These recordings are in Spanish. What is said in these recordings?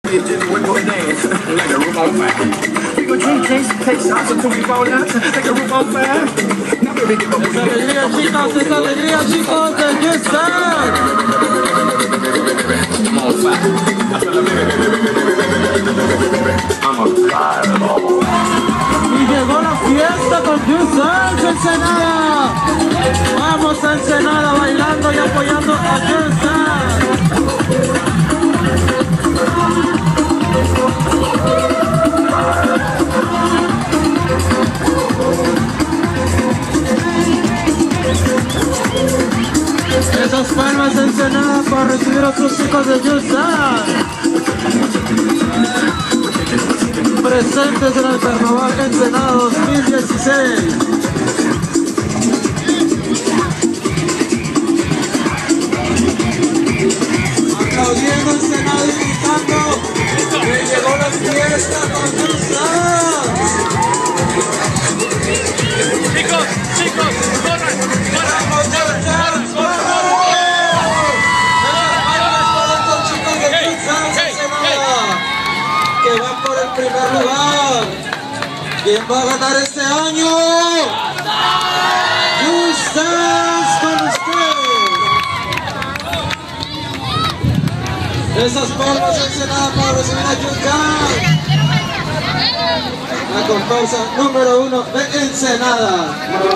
Just one more dance, like a room on fire. We gon' drink case, take shots until we fall out, like a room on fire. Now baby, give up. Esa alegría chicos de Houston. I'm on fire. I'm on fire. Y llegó la fiesta con Houston, Ensenada. Vamos a Ensenada bailando y apoyando a Houston. Esas palmas de Ensenada para recibir a otros chicos de Houston. Presentes en el Carnaval Ensenada 2016. Aplaudiendo Ensenada y gritando que llegó la fiesta con Houston. Chicos, corran. Que van por el primer lugar. ¿Quién va a ganar este año? Houston con ustedes. Esas palmas Ensenada para recibir a Houston. La comparsa número 1 de Ensenada.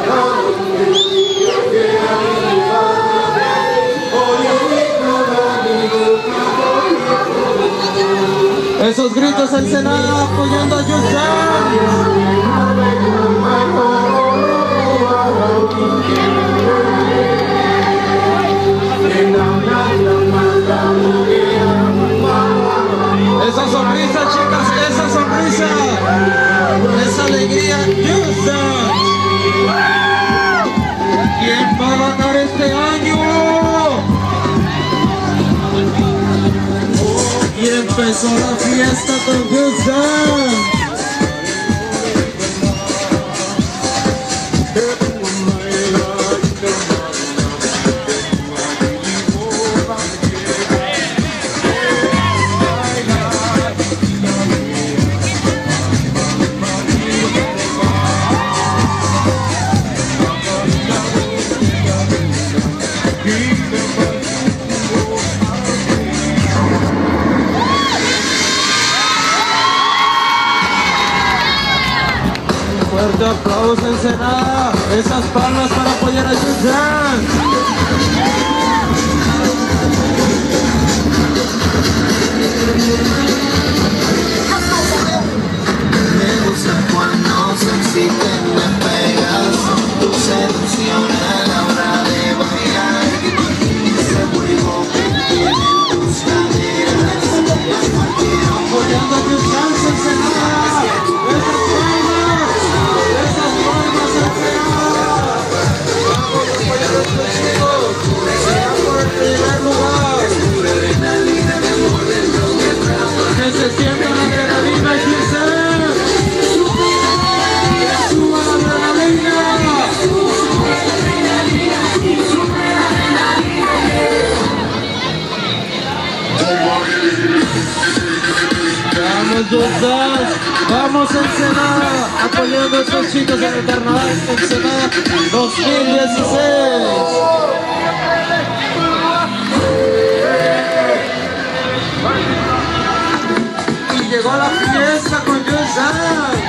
Esos gritos Ensenada apoyando a Houston. Esa sonrisa, chicas, esa sonrisa, esa alegría, Houston. ¿Quién va a ganar este año? Y empezó la fiesta con Houston. Fuerte aplauso Ensenada, esas palmas para apoyar a Houston. Me gusta cuando sexy me pegas, tu seducción a la hora de bailar, ese juego que tienen tus caderas, Apoyando a Houston, Ensenada, esas palmas Ensenada. Vamos a apoyar a estos chicos, que van por el primer lugar. Que se sienta la adrenalina, Houston. Suba la adrenalina. Vamos Houston, vamos Ensenada, apoyando a estos chicos en el Carnaval Ensenada 2016. Y llegó la fiesta con Houston.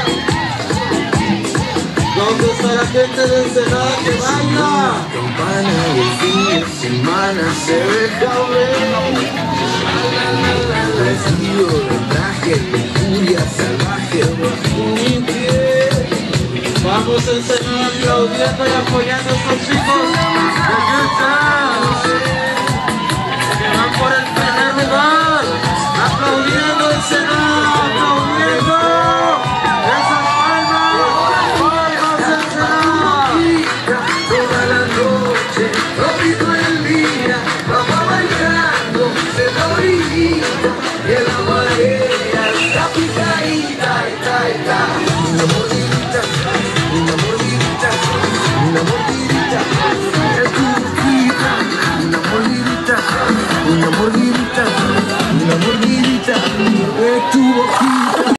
¿Dónde está la gente de Ensenada que baila? campana y el fin de semana se deja ver. Vestido de traje, de furia salvaje bajo mi piel. Vamos Ensenada aplaudiendo y apoyando a estos chicos de Houston que van por el primer lugar. Aplaudiendo Ensenada, aplaudiendo. Esas palmas Ensenada. Toda la noche, todo el día, vamos bailando de la orillita, y en la marea está picadita, está. Una mordidita, una mordidita, una mordidita, es tu boquita, una mordidita, una mordidita, una mordidita. Aquí